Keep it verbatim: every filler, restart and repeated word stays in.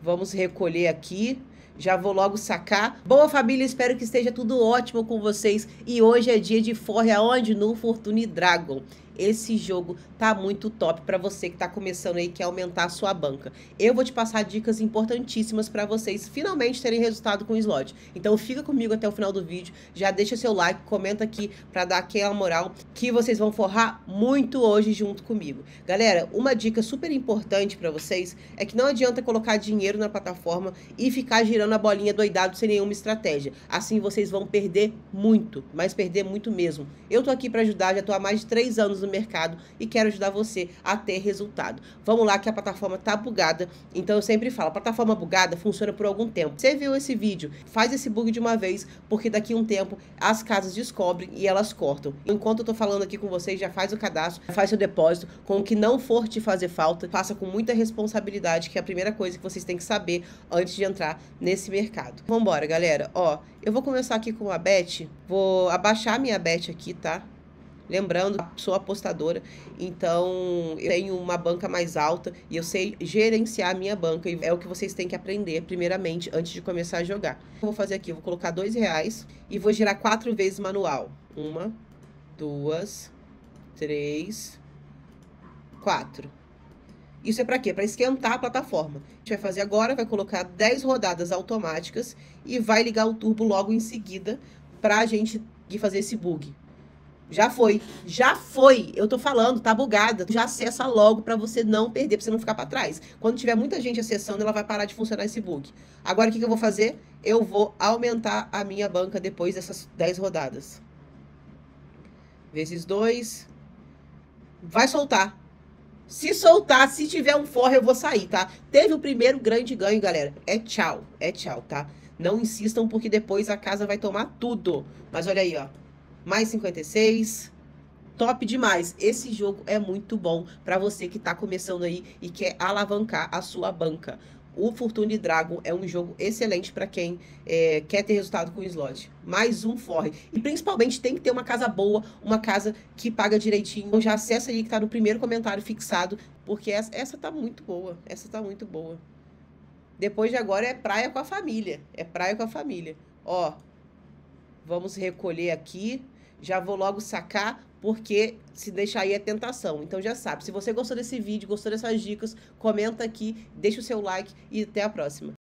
Vamos recolher aqui. Já vou logo sacar. Boa, família, espero que esteja tudo ótimo com vocês. E hoje é dia de forre aonde? No Fortune Dragon. Esse jogo tá muito top para você que tá começando aí, quer aumentar a sua banca. Eu vou te passar dicas importantíssimas para vocês finalmente terem resultado com o slot. Então fica comigo até o final do vídeo, já deixa seu like, comenta aqui para dar aquela moral que vocês vão forrar muito hoje junto comigo. Galera, uma dica super importante para vocês é que não adianta colocar dinheiro na plataforma e ficar girando a bolinha doidado sem nenhuma estratégia. Assim vocês vão perder muito, mas perder muito mesmo. Eu tô aqui para ajudar, já tô há mais de três anos no mercado e quero ajudar você a ter resultado. Vamos lá que a plataforma tá bugada, então eu sempre falo, a plataforma bugada funciona por algum tempo. Você viu esse vídeo? Faz esse bug de uma vez, porque daqui a um tempo as casas descobrem e elas cortam. Enquanto eu tô falando aqui com vocês, já faz o cadastro, faz seu depósito, com o que não for te fazer falta, faça com muita responsabilidade, que é a primeira coisa que vocês têm que saber antes de entrar nesse mercado. Vambora, galera. Ó, eu vou começar aqui com a bet, vou abaixar a minha bet aqui, tá? Lembrando, sou apostadora, então eu tenho uma banca mais alta e eu sei gerenciar a minha banca. E é o que vocês têm que aprender primeiramente antes de começar a jogar. Eu vou fazer aqui, eu vou colocar dois reais e vou girar quatro vezes manual. Uma, duas, três, quatro. Isso é para quê? Para esquentar a plataforma. A gente vai fazer agora, vai colocar dez rodadas automáticas e vai ligar o turbo logo em seguida para a gente ir fazer esse bug. Já foi, já foi, eu tô falando, tá bugada, já acessa logo pra você não perder, pra você não ficar pra trás. Quando tiver muita gente acessando, ela vai parar de funcionar esse bug. Agora, o que que eu vou fazer? Eu vou aumentar a minha banca depois dessas dez rodadas. Vezes dois. Vai soltar. Se soltar, se tiver um forre, eu vou sair, tá? Teve o primeiro grande ganho, galera. É tchau, é tchau, tá? Não insistam, porque depois a casa vai tomar tudo. Mas olha aí, ó. Mais cinquenta e seis, top demais. Esse jogo é muito bom para você que tá começando aí e quer alavancar a sua banca. O Fortune Dragon é um jogo excelente para quem é, quer ter resultado com o slot. Mais um forre. E principalmente tem que ter uma casa boa, uma casa que paga direitinho. Então já acessa aí que tá no primeiro comentário fixado, porque essa, essa tá muito boa. Essa tá muito boa. Depois de agora é praia com a família. É praia com a família. Ó, vamos recolher aqui. Já vou logo sacar, porque se deixar aí é tentação. Então já sabe, se você gostou desse vídeo, gostou dessas dicas, comenta aqui, deixa o seu like e até a próxima.